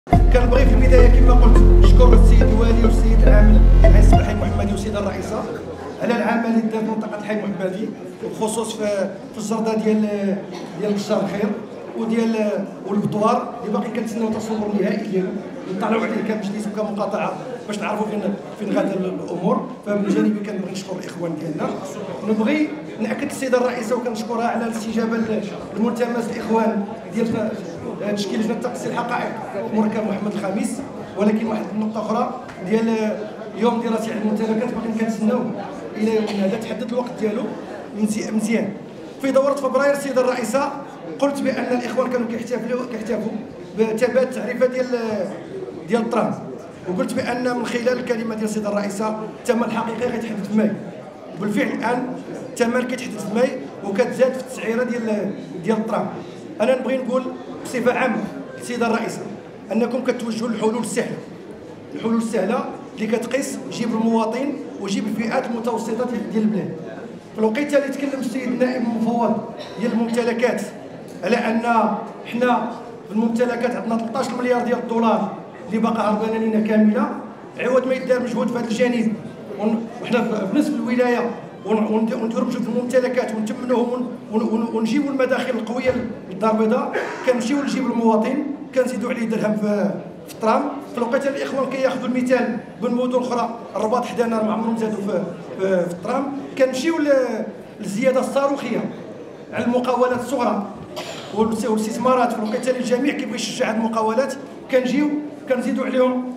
كنبغي في البدايه كما قلت نشكر السيد الوالي والسيد العامل الرئيس الحي المحمدي والسيده الرئيسه على العمل اللي دار منطقه الحي المحمدي، وبخصوص في الجرده ديال بشار الخير والبطوار اللي باقي كنتسناو التصور النهائي ديالو نطلعوا عليه كمجلس وكمقاطعه باش نعرفوا فين غادا الامور. فمن جانبي كنبغي نشكر الاخوان ديالنا، نبغي ناكد السيده الرئيسه وكنشكرها على الاستجابه الملتمس الاخوان ديال تشكيل لجنه تقصي الحقائق مركب محمد الخامس. ولكن واحد النقطه اخرى ديال يوم دراسي على الممتلكات باقي كنتسناو الى يومنا هذا، تحدد الوقت ديالو مزيان. في دوره فبراير السيده الرئيسه قلت بان الاخوان كانوا كيحتفوا بتبادل التعريفه ديال الطرام، وقلت بان من خلال الكلمه ديال السيده الرئيسه الثمن الحقيقي غيتحدد في ماي. وبالفعل الان الثمن كيتحدد في ماي وكتزاد في التسعيره ديال الطرام. انا نبغي نقول بصفه عامه السيده الرئيسه انكم كتوجهوا للحلول السهله اللي كتقيس جيب المواطن وجيب الفئات المتوسطه ديال البلاد. في الوقيته اللي تكلم السيد النائب المفوض ديال الممتلكات على ان حنا في الممتلكات عندنا 13 مليار ديال الدولار اللي باقا هربانه لينا كامله، عوض ما يدار مجهود في هذا الجانب وحنا في نصف الولايه ونديروا مجهود في الممتلكات ونتمنوهم ونجيبوا المداخل القويه للدار البيضاء، كنمشيو نجيب المواطن كنزيدوا عليه درهم في الطرام. في الوقيته الاخوان كياخذوا المثال بالمدن الاخرى، الرباط حدانا ما عمرهم زادوا في الطرام، كنمشيو للزياده الصاروخيه على المقاولات الصغرى والاستثمارات. في الوقيته اللي الجميع كيبغي يشجع هذه المقاولات كنزيدوا عليهم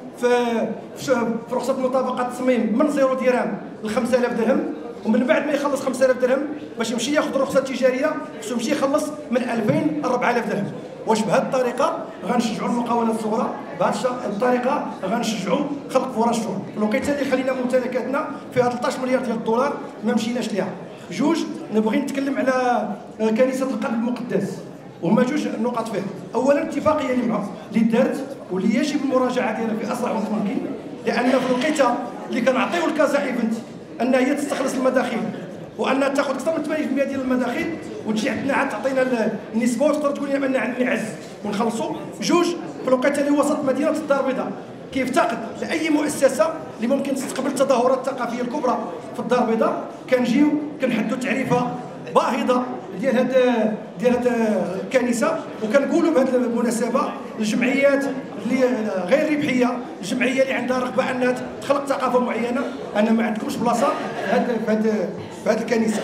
في رخصه مطابقه التصميم من 0 درهم ل 5000 درهم، ومن بعد ما يخلص 5000 درهم باش يمشي ياخذ الرخصه التجاريه خصو يمشي يخلص من 2000 ل 4000 درهم. واش بهذه الطريقه غنشجعوا المقاولات الصغرى؟ بهذه الطريقه غنشجعوا خلق فرص شغل. في الوقيته اللي خلينا ممتلكاتنا فيها 13 مليار ديال الدولار ما مشيناش ليها. جوج نبغي نتكلم على كنيسه القلب المقدس، وهما جوج نقاط فيها. اولا الاتفاقيه اللي دارت واللي يجب المراجعه ديالها في اسرع وقت ممكن، لان في الوقيته اللي كنعطيو الكازا ايفنت ان هي تستخلص المداخيل وانها تاخذ اكثر من 80% ديال المداخيل وتجي عندنا عاد تعطينا النسبه وتقدر تقول لنا ان عندنا عز ونخلصوا. جوج في الوقيته اللي وسط مدينه الدار البيضاء كيفتقد لاي مؤسسه اللي ممكن تستقبل التظاهرات الثقافيه الكبرى في الدار البيضاء، كنجيو كنحدوا تعريفه باهظه ديال هاد الكنيسه. وكنقولوا بهذه المناسبه الجمعيات اللي غير ربحيه، الجمعيه اللي عندها رغبه انها تخلق ثقافه معينه، ان ما عندكمش بلاصه في هذه الكنيسه.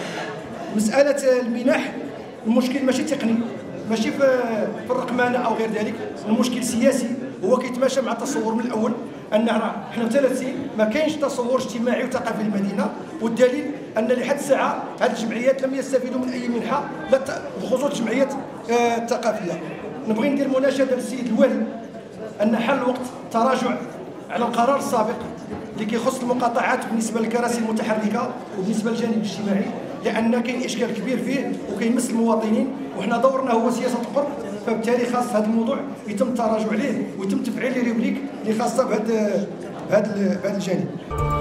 مساله المنح المشكل ماشي تقني، ماشي في الرقمنه او غير ذلك، المشكل سياسي هو كيتماشى مع التصور من الاول ان حنا 3 سنين ما كاينش تصور اجتماعي وثقافي للمدينه، والدليل ان لحد الساعه هذه الجمعيات لم يستفيدوا من اي منحه بخصوص الجمعيات الثقافيه. نبغي ندير مناشده للسيد الوالي ان حل وقت تراجع على القرار السابق اللي كيخص المقاطعات بالنسبه للكراسي المتحركه وبالنسبه للجانب الاجتماعي، لان كاين اشكال كبير فيه وكيمس المواطنين، وحنا دورنا هو سياسه القرب، فبالتالي خاص هذا الموضوع يتم التراجع عليه ويتم تفعيل ريبليك اللي خاصه بهذا الجانب.